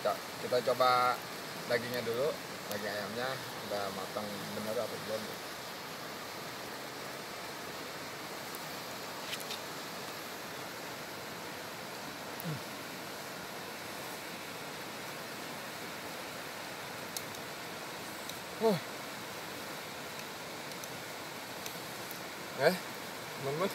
Kita coba dagingnya dulu, daging ayamnya udah matang bener apa belum. Teman-teman.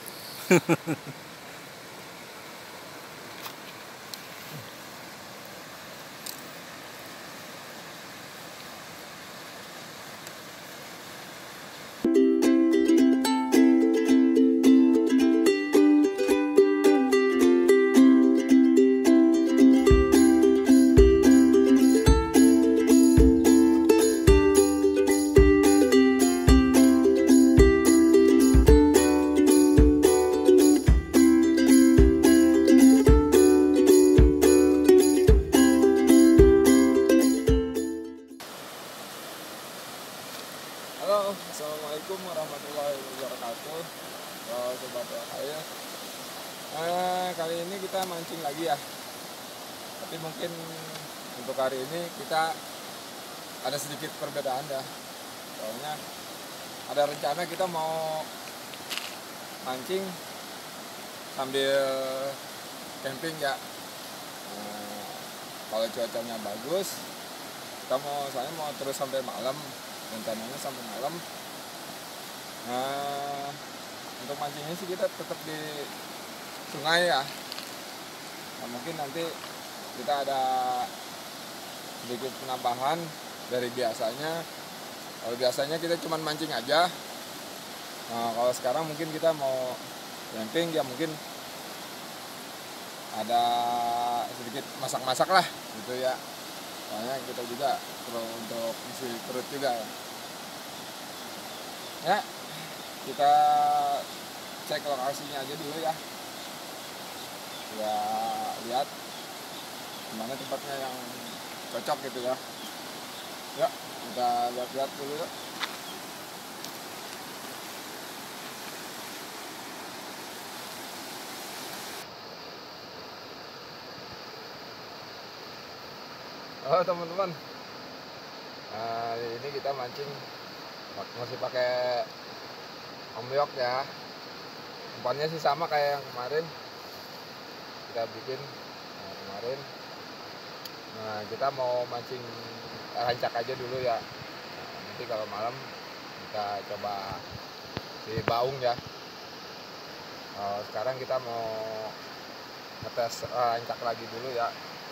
Halo, assalamualaikum warahmatullahi wabarakatuh. Sobat air. Kali ini kita mancing lagi ya. Tapi mungkin untuk hari ini kita ada sedikit perbedaan ya. Soalnya ada rencana kita mau mancing sambil camping ya. Kalau cuacanya bagus, saya mau terus sampai malam. Rencananya sampai malam. Untuk mancingnya sih kita tetap di sungai ya. Mungkin nanti kita ada sedikit penambahan dari biasanya. Kalau biasanya kita cuma mancing aja. Kalau sekarang mungkin kita mau camping ya, mungkin ada sedikit masak-masak lah gitu ya. Soalnya kita juga perlu untuk isi perut juga ya. Kita cek lokasinya aja dulu ya, lihat gimana tempatnya yang cocok gitu ya. Kita lihat dulu ya. Oh teman-teman, ini kita mancing masih pakai omyok ya. Umpannya sih sama kayak yang kemarin kita bikin kemarin. Kita mau mancing rancak aja dulu ya. Nanti kalau malam kita coba di baung ya. Sekarang kita mau ngetes rancak lagi dulu ya.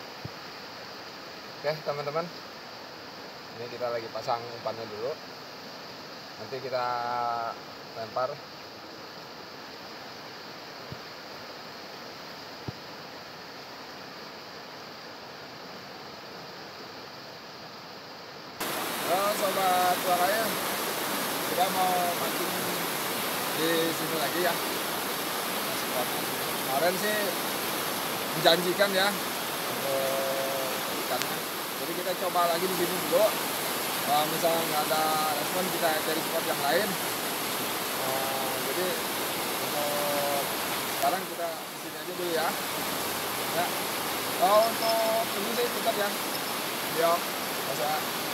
Oke teman-teman, ini kita lagi pasang umpannya dulu, nanti kita lempar. Halo sobat Waraya, kita mau mancing di sini lagi ya. Kemarin sih menjanjikan ya untuk ikannya. Jadi kita coba lagi di sini dulu. Kalau misalnya nggak ada respon, kita cari spot yang lain. Jadi untuk sekarang kita di sini aja dulu ya. Kalau untuk ini sih tetap ya. Yuk, masa.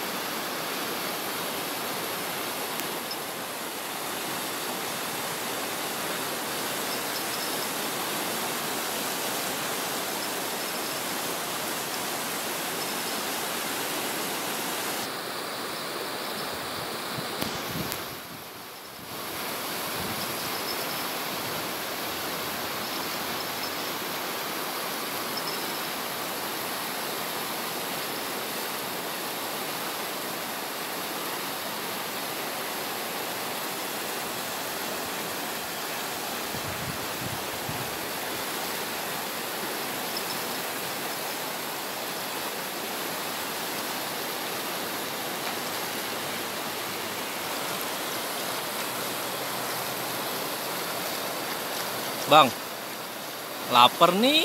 Bang, lapar nih.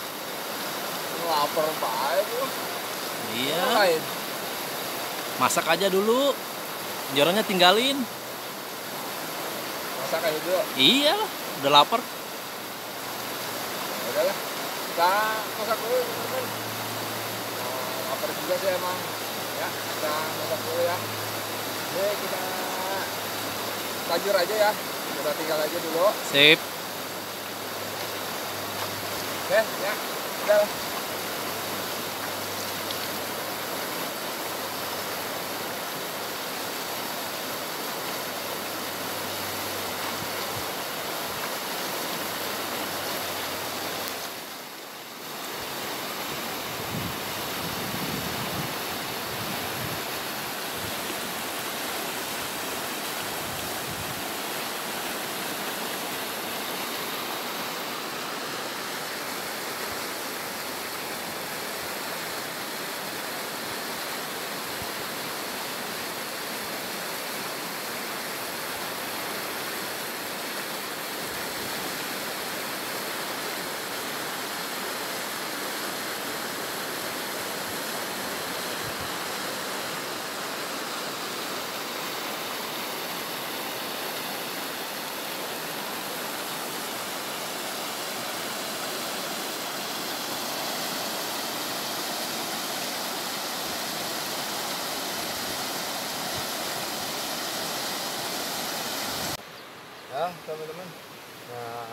Lapar banget lu. Iya. Ngapain? Masak aja dulu. Jorannya tinggalin. Masak aja dulu. Iya, udah lapar. Udah lah. Kita masak dulu teman-teman. lapar juga sih emang. Ya, kita masak dulu ya. Oke, kita tajur aja ya. Kita tinggal aja dulu. Sip. Oke, ya. Udah. Ya teman-teman, nah,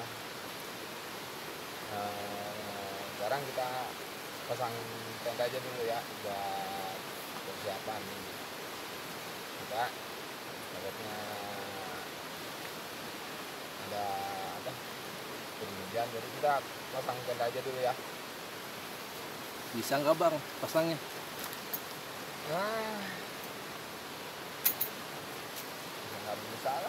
sekarang kita pasang tenda aja dulu ya buat persiapan kita. Takutnya ada apa hujan, jadi kita pasang tenda aja dulu ya. Bisa nggak bang pasangnya? Nah, nggak bisa lah.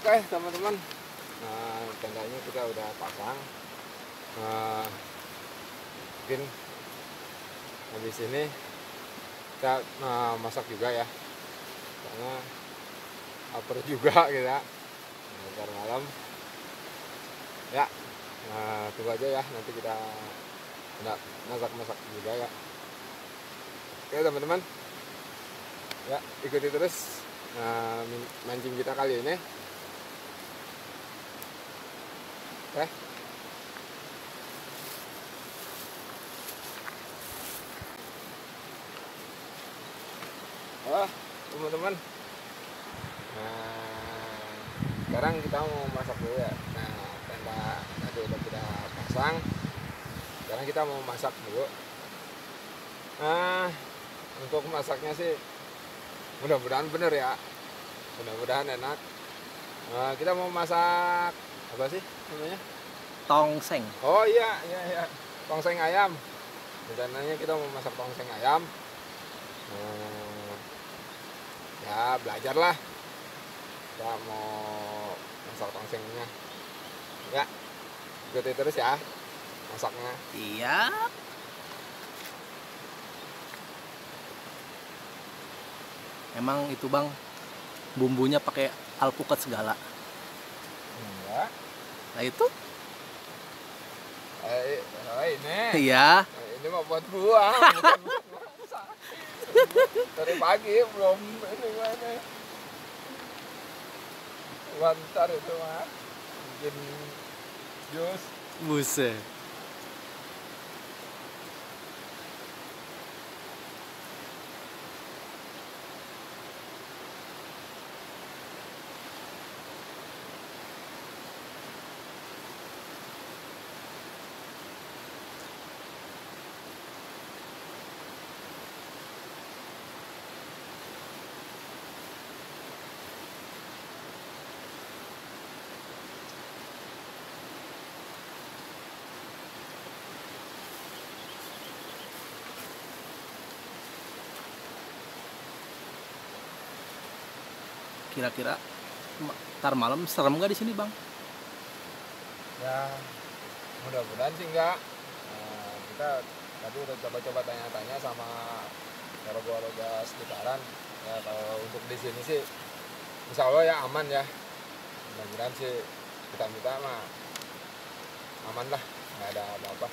Oke teman-teman, nah, tendanya kita udah pasang. Mungkin habis ini kita masak juga ya, karena lapar juga kita. Ntar malam ya, tunggu aja ya, nanti kita masak juga ya. Oke teman-teman, ya ikuti terus mancing kita kali ini. Oke. Teman-teman, sekarang kita mau masak dulu ya. Nah, tenda tadi udah kita pasang, sekarang kita mau masak dulu. Untuk masaknya sih mudah-mudahan bener ya, mudah-mudahan enak. Kita mau masak apa sih namanya? Tongseng. Oh iya, tongseng ayam. Rencananya kita mau masak tongseng ayam. Ya belajar lah, kita mau masak tongsengnya ya, ikuti terus ya masaknya. Iya. Emang itu bang, bumbunya pakai alpukat segala. Enggak. Nah itu? Ini. Iya. Ini mah buat buah, bukan buat masak. Dari pagi belum ini. Bentar itu mah bikin jus. Buset. Kira-kira ntar malam serem nggak di sini bang? Ya mudah-mudahan sih enggak. Kita tadi udah coba-coba tanya-tanya sama warga-warga sekitaran. Ya kalau untuk di sini sih insya Allah ya aman ya. Mudah-mudahan sih kita mah aman lah, nggak ada apa-apa.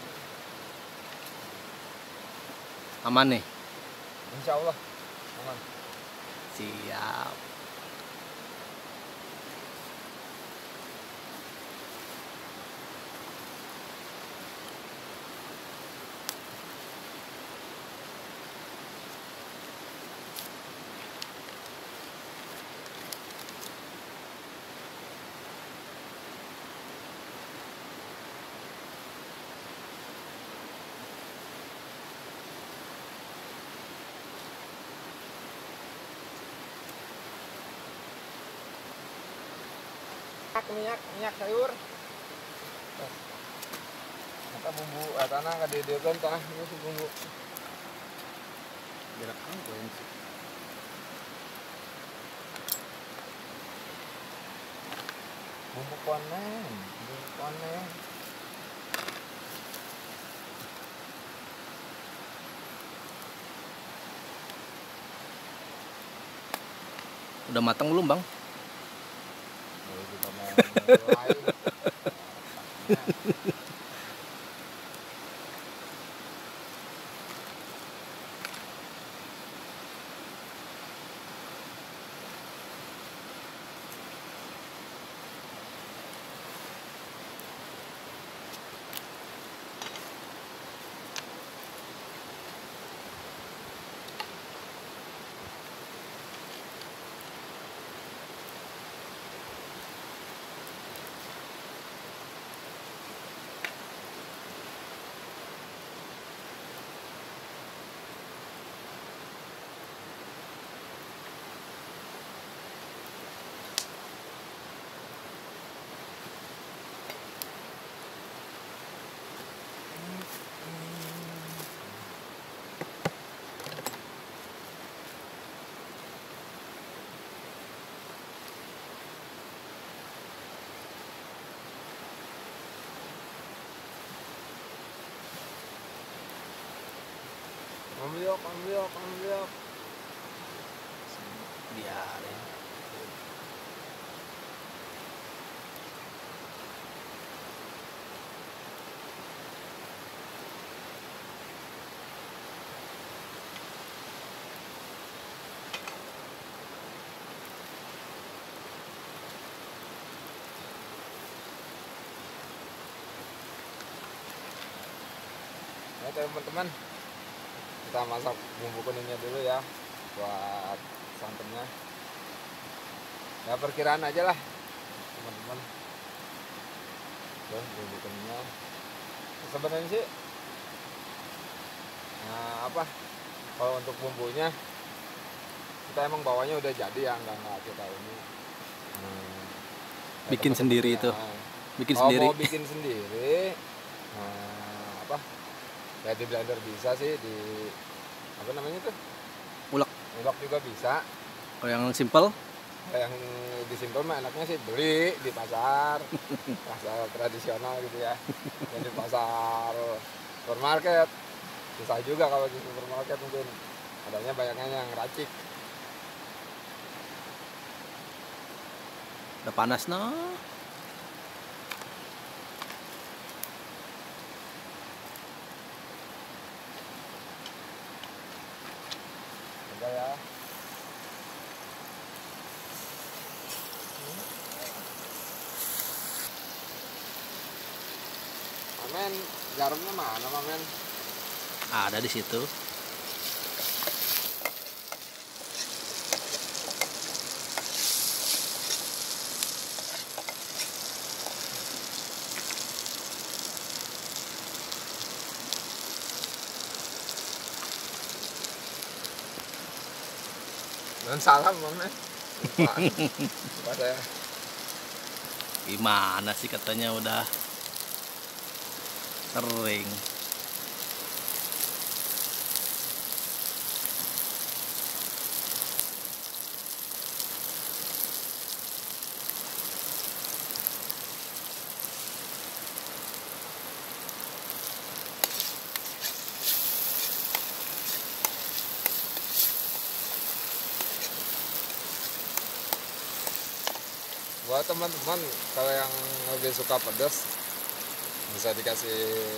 Aman nih? Insya Allah aman. Siap. minyak sayur. Kita bumbu tanah nggak didiakan tah ini si bumbu. Gerak apa yang sih? Bumbu koneng. Udah matang belum bang? Baru kita mau mulai. ambil. Biarin. Ya teman-teman, kita masak bumbu kuningnya dulu ya buat santannya. Ya perkiraan aja lah teman-teman. Tuh bumbu kuningnya. Sebenarnya sih, nah apa? Kalau untuk bumbunya kita emang bawahnya udah jadi ya, nggak kita ini. Ya, Bikin sendiri itu. Bikin kalau sendiri. mau bikin sendiri, apa? Ya di blender bisa sih, di apa namanya tuh? Ulek. Ulek juga bisa. Kalau yang simple, Yang di simpel mah enaknya sih beli di pasar tradisional gitu ya. Dan di pasar supermarket susah juga kalau di supermarket, mungkin adanya banyaknya yang racik. udah panas no. Udah ya. Mamen, garumnya mana Mamen? Ada di situ. Dan salam Mamen. Lupa saya. Gimana sih katanya udah sering. Buat teman-teman kalau yang lebih suka pedas bisa dikasih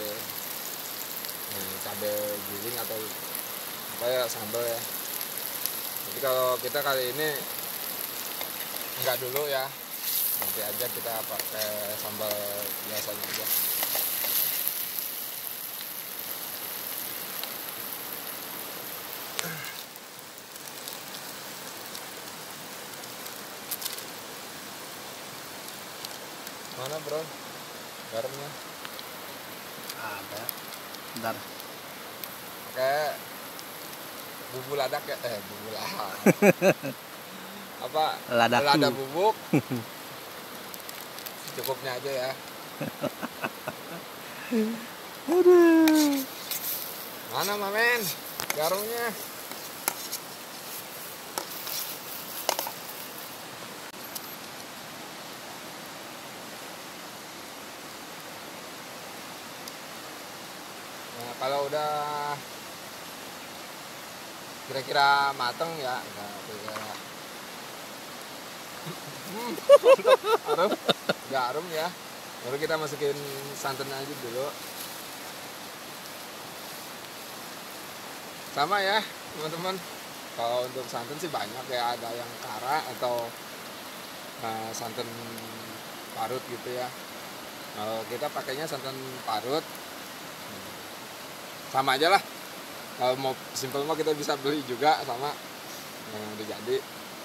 cabai giling atau apa ya, sambal ya. Jadi kalau kita kali ini enggak dulu ya, nanti aja kita pakai sambal biasanya aja. Mana bro garamnya? Ada. Bentar. Kayak bumbu ladak ya, bumbu ladak. Apa? Ladaku. Lada bubuk. Cukupnya aja ya. Aduh. Mana Mamen? Garamnya. Nah, kalau udah kira-kira mateng ya, kira-kira harum, garam ya. Baru kita masukin santan aja dulu. Sama ya teman-teman. Kalau untuk santan sih banyak ya, ada yang kara atau santan parut gitu ya. Kalau kita pakainya santan parut, sama aja lah. Kalau mau simpel mah kita bisa beli juga sama yang udah jadi.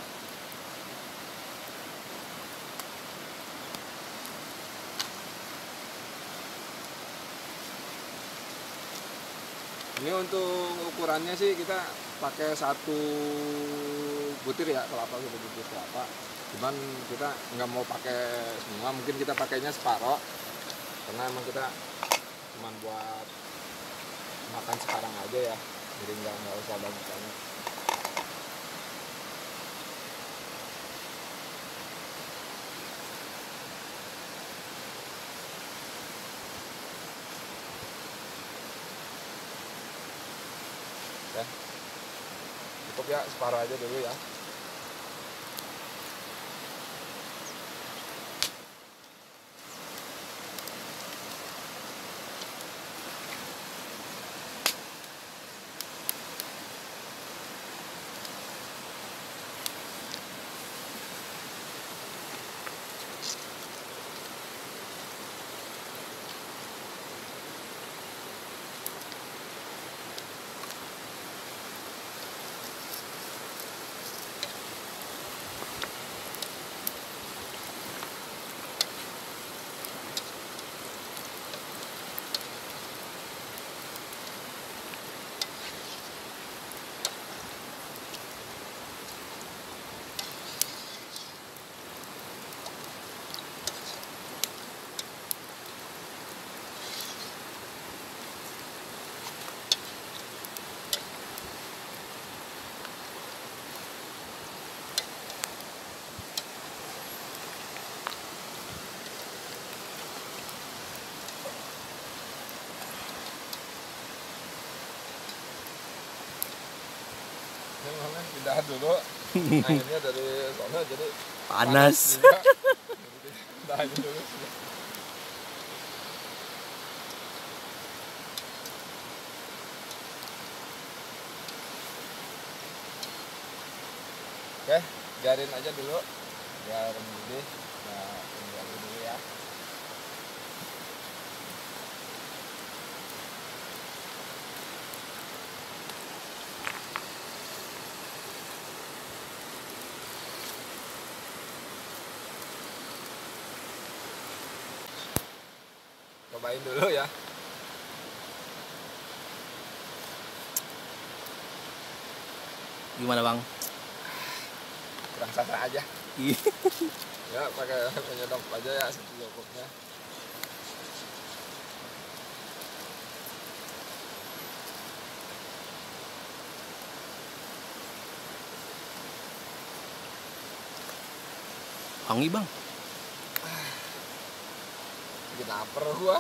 Ini untuk ukurannya sih kita pakai 1 butir ya kelapa, 1 butir kelapa. Cuman kita nggak mau pakai semua, mungkin kita pakainya separoh. Karena emang kita cuman buat makan sekarang aja ya, jadi nggak usah banyak. Ya. cukup ya, separuh aja dulu ya. Ini mana pindah dulu. Anginnya dari sana jadi Panas. juga. Jadi pindahin dulu. Oke, biarin aja dulu biar mendidih. Nah, ini aja dulu ya. Cobain dulu ya. Gimana bang? Kurang sasa aja. Ih, Ya, pakai penyedap aja ya secukupnya. wangi bang. Bikin lapar gua.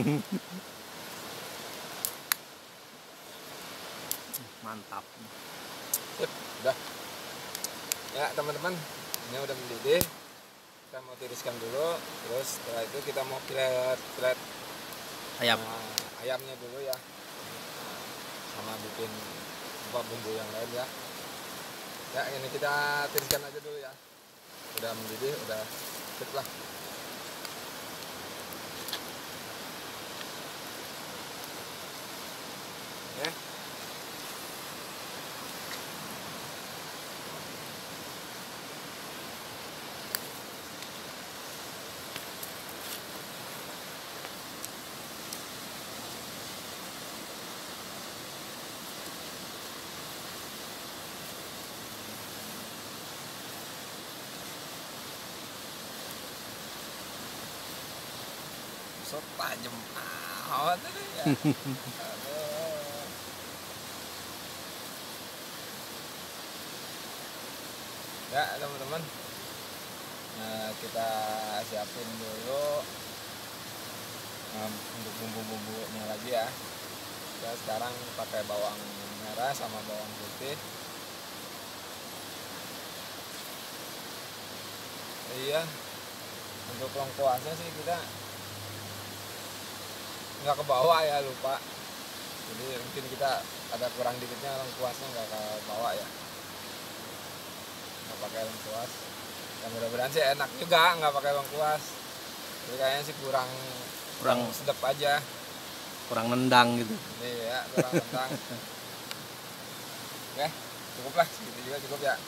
Mantap. Sip, udah. Ya teman-teman, ini udah mendidih. Kita mau tiriskan dulu. Terus setelah itu kita mau filet Ayam. ayamnya dulu ya. Sama bikin bumbu yang lain ya. Ya ini kita tiriskan aja dulu ya. Udah mendidih, udah sip lah. Ya. So tajam amat ini ya. Aduh. Ya teman-teman, nah, kita siapin dulu untuk bumbu-bumbunya lagi ya. Kita sekarang pakai bawang merah sama bawang putih. Iya, untuk lengkuasnya sih kita nggak ke bawah ya, lupa. Jadi mungkin kita ada kurang dikitnya lengkuasnya nggak ke bawah ya. Nggak pakai lengkuas. Ya mudah-mudahan sih enak juga nggak pakai lengkuas. Jadi kayaknya sih kurang sedap aja. Kurang nendang gitu. Iya, kurang tentang. Oke, cukup lah, segitu juga cukup ya.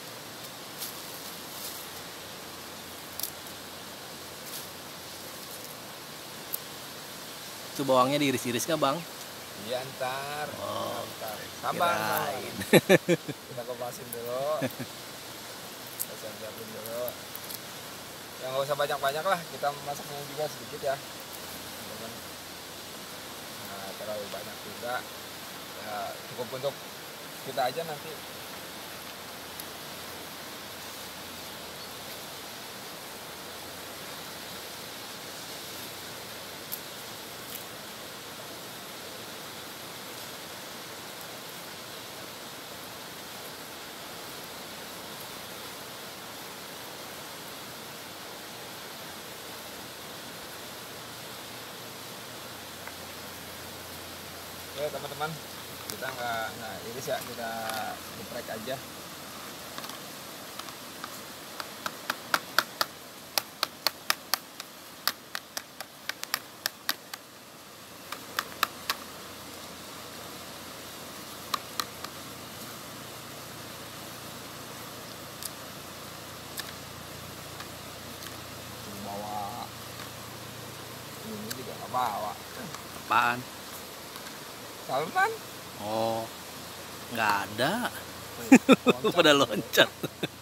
Itu bawangnya diiris-iris nggak bang? Iya ntar. Oh, Ntar. Sabar. kirain. Kita kupasin dulu. Kita siapin dulu. Ya nggak usah banyak-banyak lah, kita masaknya juga sedikit ya. Teman-teman. Nah, terlalu banyak juga. Ya, cukup untuk kita aja nanti. teman-teman, kita nggak iris ya, kita geprek aja. Bawa ini juga nggak bawa. Apaan? Salman? Oh, nggak ada. Loncat. Pada loncat.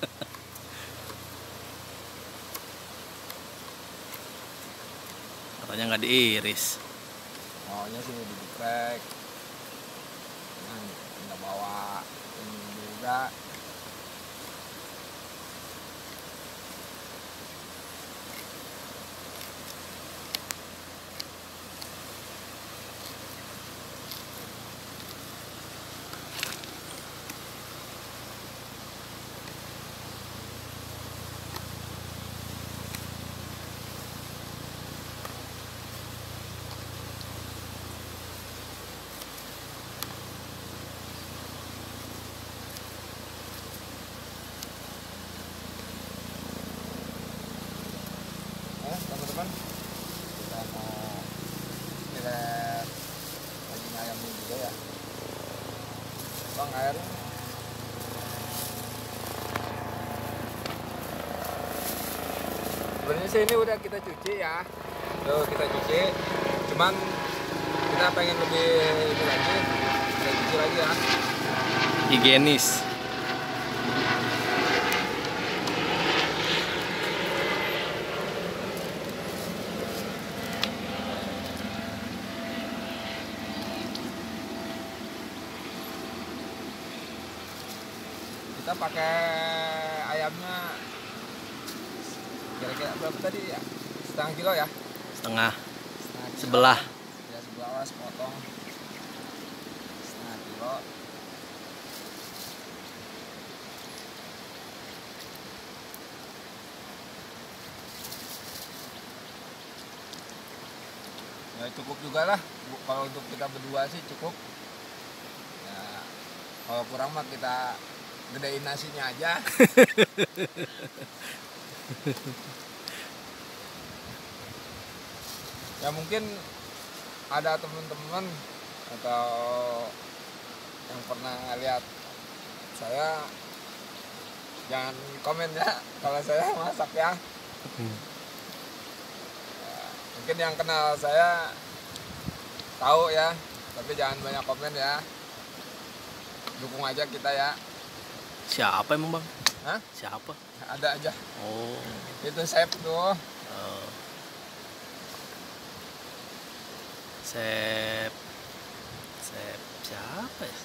Katanya nggak diiris. Maunya sih digeprek. Nah, nggak bawa ini juga. Teman-teman, kita mau lihat daging ayamnya juga ya. Bang, airnya sebenarnya sih ini udah kita cuci ya. Tuh kita cuci, cuman kita pengen lebih ini lagi, kita cuci lagi ya. Higienis. Kita pakai ayamnya kira-kira berapa tadi ya? Setengah kilo ya? Setengah. Setengah kilo. Sebelah. Ya sebelah lah, sepotong setengah kilo. Ya cukup juga lah. Kalau untuk kita berdua sih cukup. Ya, kalau kurang mah kita gedein nasinya aja. Ya mungkin ada teman-teman atau yang pernah lihat saya, jangan komen ya kalau saya masak ya. Ya, mungkin yang kenal saya tahu ya, tapi jangan banyak komen ya. Dukung aja kita ya. Siapa emang, Bang? Hah? Siapa? Ada aja. Oh. Itu chef tuh. Oh. Sep siapa ya?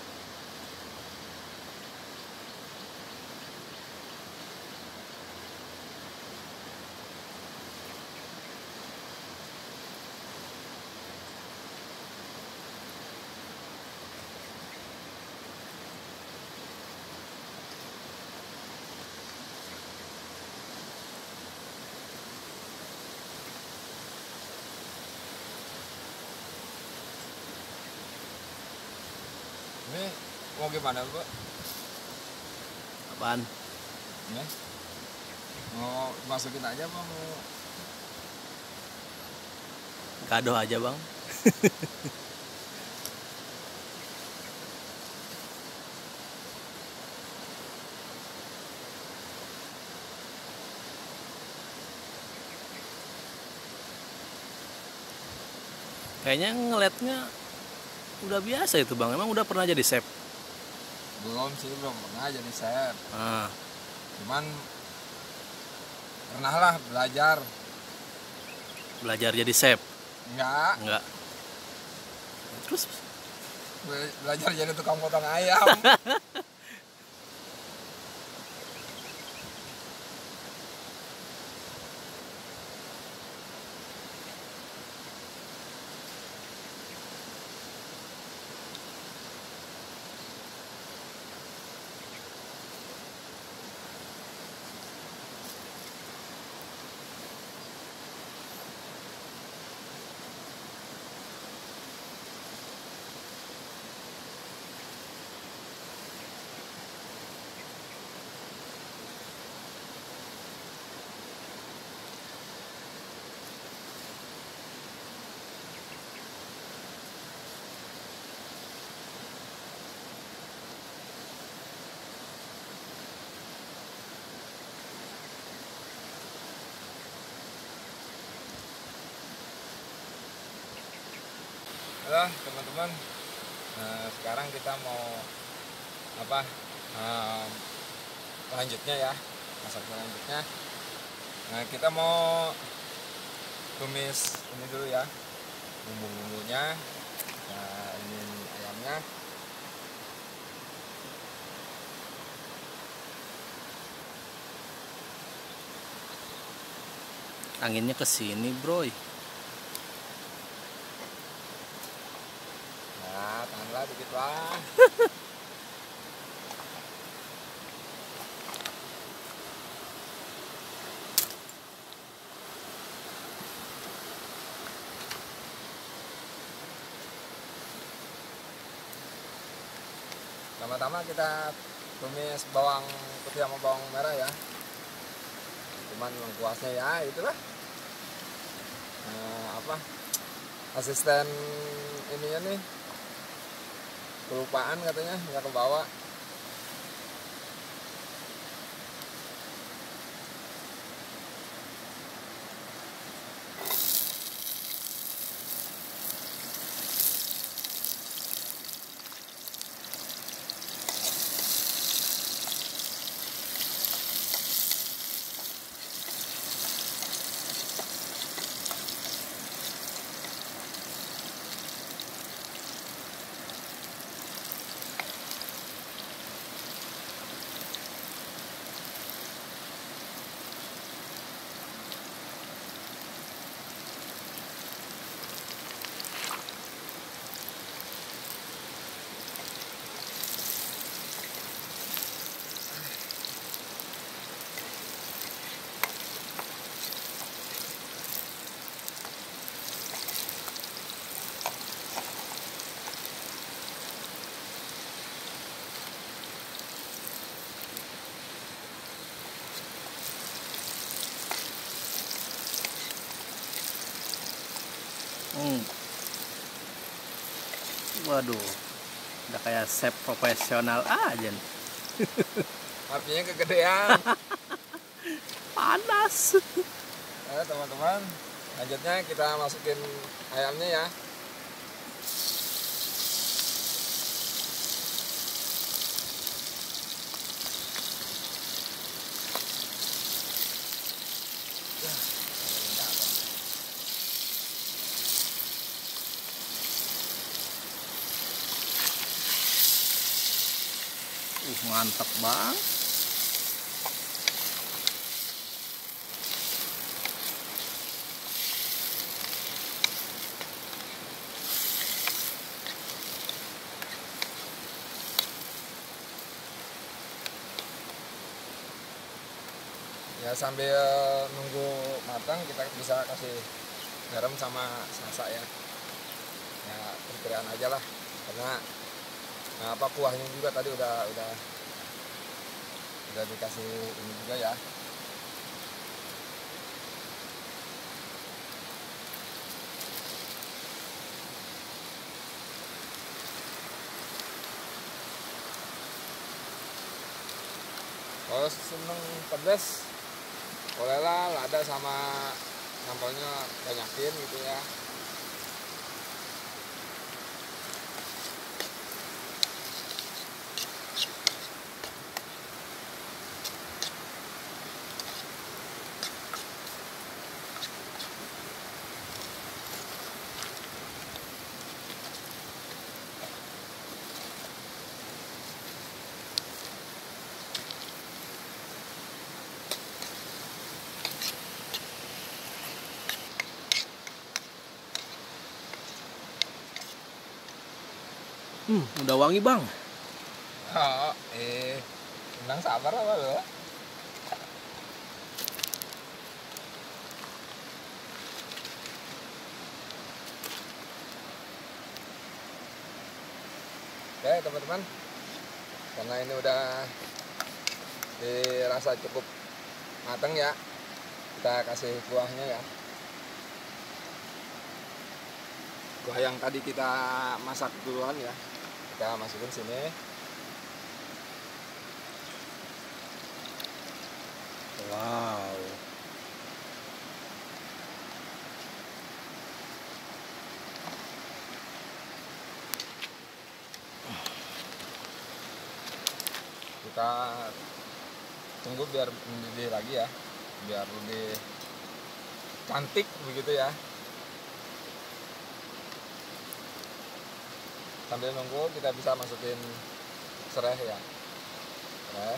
Ini mau gimana, Bu? Apaan? Ini mau masukin aja apa mau? Kado aja, Bang. Kayaknya ngeliatnya udah biasa itu, Bang. Emang udah pernah jadi chef? Belum sih, belum pernah jadi chef. Ah, Cuman pernah lah belajar. belajar jadi chef? Enggak, Terus belajar jadi tukang potong ayam. Nah, teman-teman, sekarang kita mau apa? Selanjutnya ya, masak selanjutnya. Nah, kita mau tumis ini dulu ya, bumbu-bumbunya. Nah, ini ayamnya. Anginnya ke sini, bro. Nah, tahanlah dikit lah. Pertama-tama kita tumis bawang putih sama bawang merah ya. Cuman lengkuasnya ya itulah. Apa? Asisten ininya nih kelupaan katanya, nggak kebawa. Waduh, udah kayak chef profesional aja nih. Apinya kegedean. Panas. Teman-teman, lanjutnya kita masukin ayamnya ya. Mantap bang. Ya sambil nunggu matang kita bisa kasih garam sama salsa ya. Ya perkiraan aja lah, karena apa kuahnya juga tadi udah dikasih ini juga ya. Kalau seneng pedas, bolehlah lada sama sambalnya banyakin gitu ya. Udah wangi bang. Oh, tenang sabar apa lo? Oke teman-teman, karena ini udah dirasa cukup matang ya, kita kasih kuahnya ya. Kuah yang tadi kita masak duluan ya, kita masukin sini. Wow. kita tunggu biar mendidih lagi ya, biar lebih cantik begitu ya. Sambil nunggu kita bisa masukin serai ya, serai.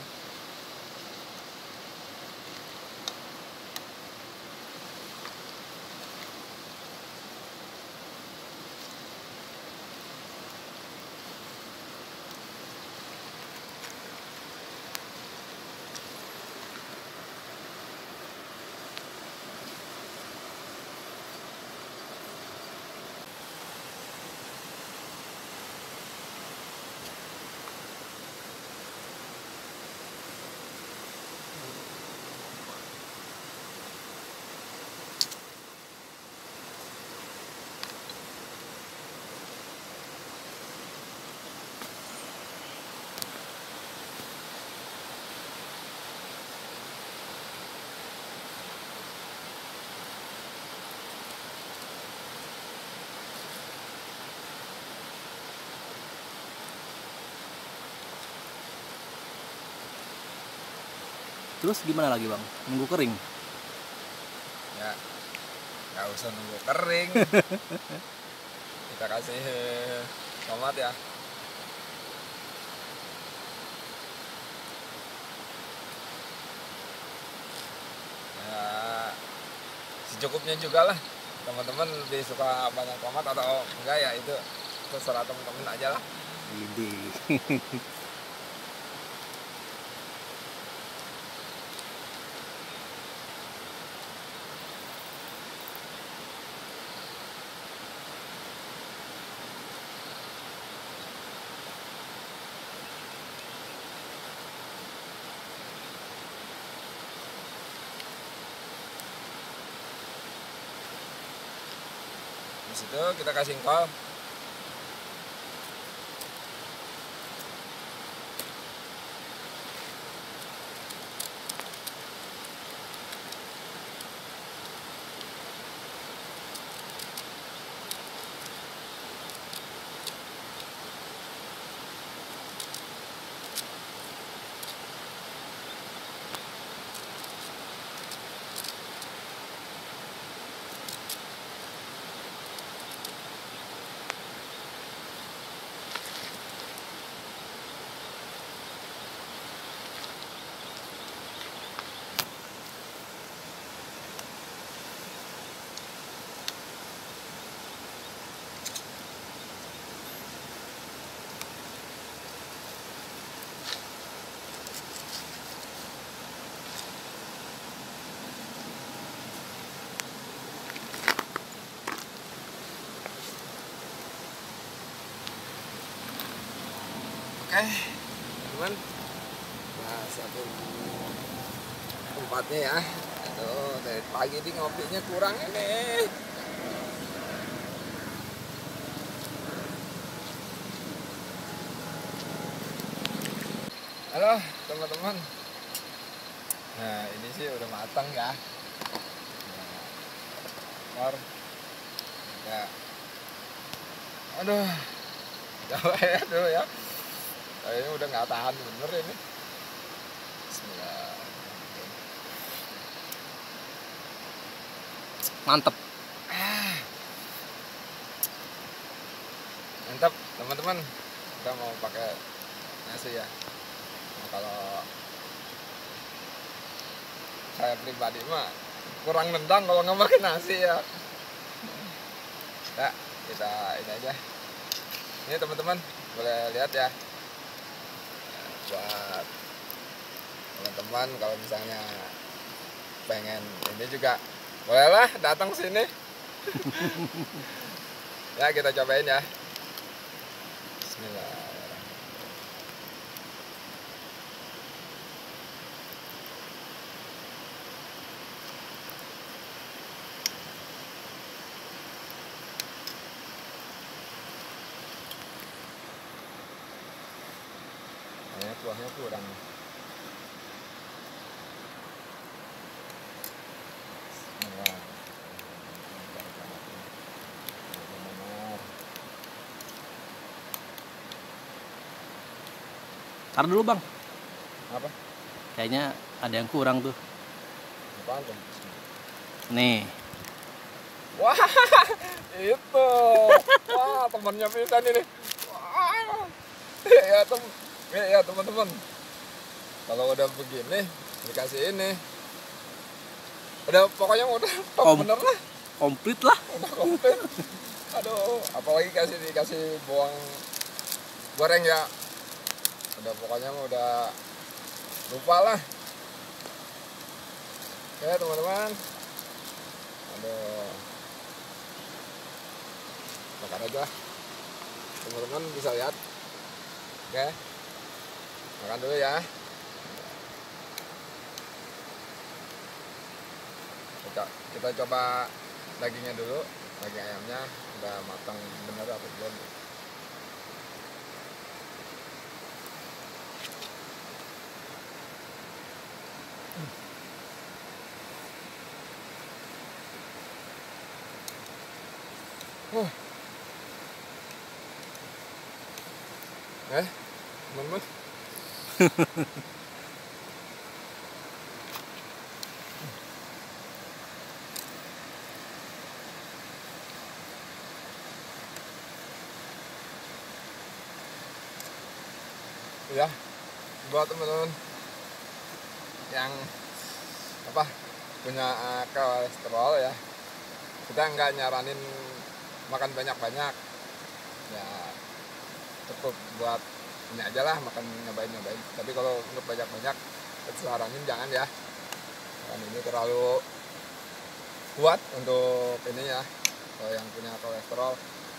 Terus gimana lagi bang? Nunggu kering? Ya nggak usah nunggu kering. Kita kasih tomat ya. Ya secukupnya juga lah. Teman-teman lebih suka banyak tomat atau enggak ya, itu terserah teman-teman aja lah. Ini. Di situ kita kasih kol. Oke, teman. Nah, siapin tempatnya ya. Aduh, dari pagi ini ngopinya kurang ini. Halo, teman-teman. Nah, ini sih udah matang ya. Nah, ya. Aduh, coba ya dulu ya. Kayaknya udah nggak tahan bener ini. Bismillah. Mantep. Mantap teman-teman, kita mau pakai nasi ya. Nah, kalau saya pribadi mah kurang nendang kalau nggak pakai nasi ya. Ya kita ini aja. Ini teman-teman boleh lihat ya. Buat teman-teman kalau misalnya pengen ini juga bolehlah datang sini. Ya kita cobain ya. Bismillah. Kuahnya kurang. Bismillah. Tar dulu bang. Apa? Kayaknya ada yang kurang tuh. Apaan tuh? Nih. Wah, itu. Wah, temannya pisan ini. Wah. Ya teman-teman. Kalau udah begini dikasih ini. Udah pokoknya udah top bener lah. Komplit lah. Udah komplit. Aduh, apalagi dikasih bawang goreng ya. Udah pokoknya udah lupa lah. Oke teman-teman. Aduh. Makan aja. Teman-teman bisa lihat. Oke. Makan dulu ya. Kita coba dagingnya dulu. Daging ayamnya udah matang bener apa belum? Teman-teman. Ya, buat teman-teman yang punya kolesterol ya, kita nggak nyaranin makan banyak-banyak ya, cukup buat ini aja lah, makan nyobain. Tapi kalau untuk banyak-banyak kita saranin jangan ya, kan ini terlalu kuat untuk ini ya, kalau yang punya kolesterol.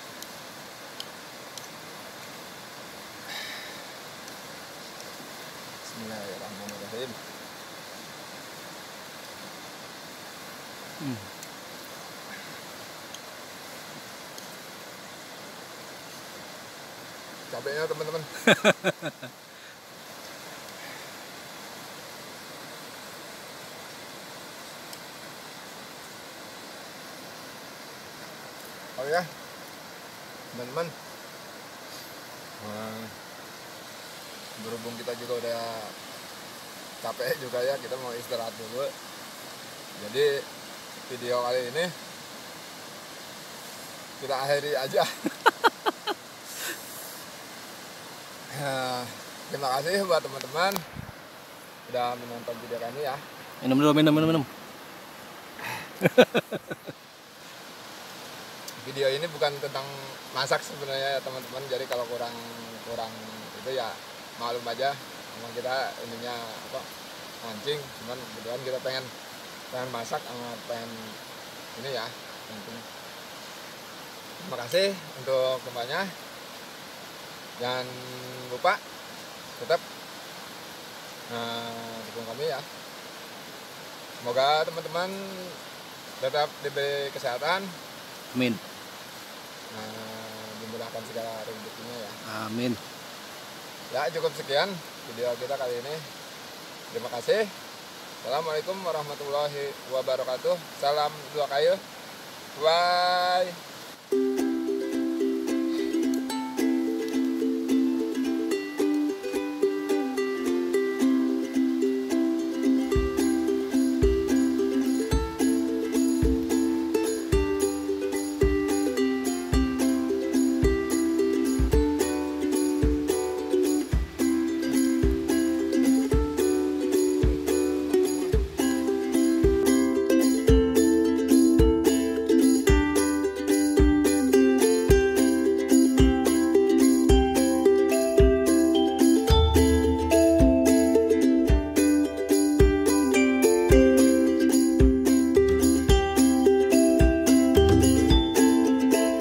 Bismillahirrahmanirrahim. Cabenya teman-teman. Oh ya, teman-teman. Berhubung kita juga udah capek juga ya, kita mau istirahat dulu. Jadi video kali ini kita akhiri aja. Terima kasih buat teman-teman udah menonton video kami ya. Minum dulu, minum. Video ini bukan tentang masak sebenarnya ya teman-teman. Jadi kalau kurang itu ya maklum aja. Memang kita ininya mancing, cuman kebetulan kita pengen masak sama pengen ini ya. Terima kasih untuk semuanya. Jangan lupa tetap dukung kami ya. Semoga teman-teman tetap diberi kesehatan. Amin. Dimudahkan segala rezekinya ya. Amin. Ya cukup sekian video kita kali ini. Terima kasih. Assalamualaikum warahmatullahi wabarakatuh. Salam dua kayu. Bye.